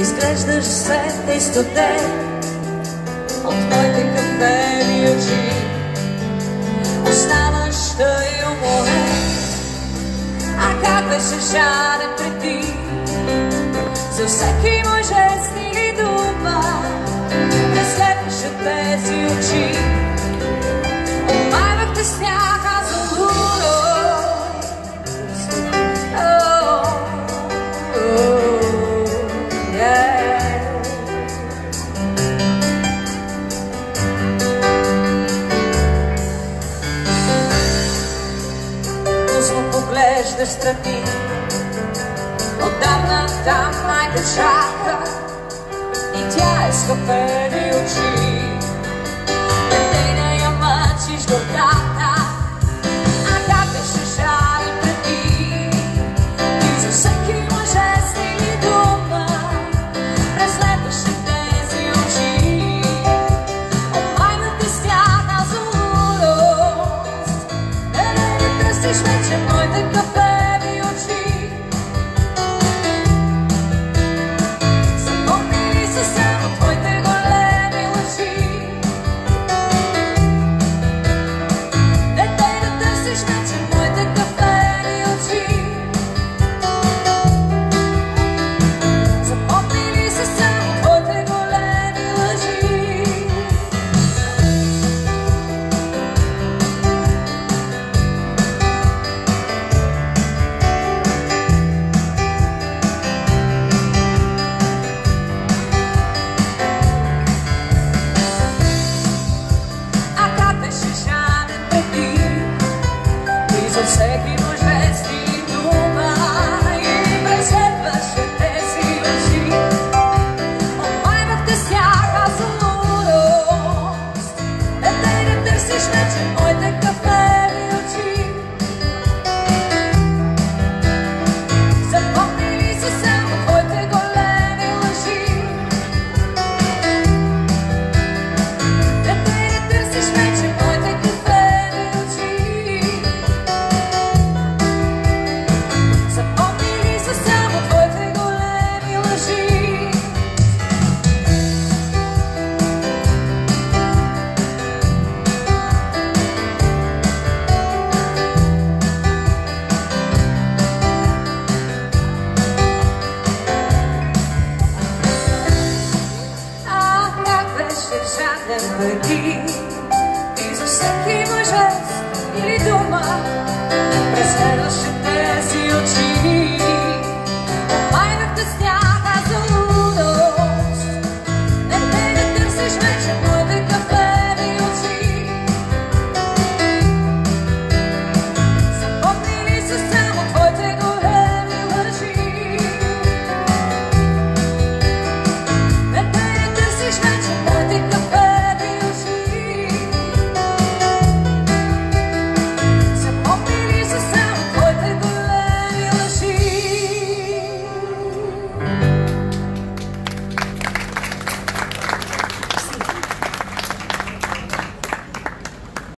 Изглеждаш след истоте от моите кафени очи. Оставаш тъй уморен, а как беше жаден преди. За всеки мой жест или дума преследваше тези очи. Омайвахте сняга за луно. Поглеждаш страни, отдавна там майка чака и тя е с кафени очи.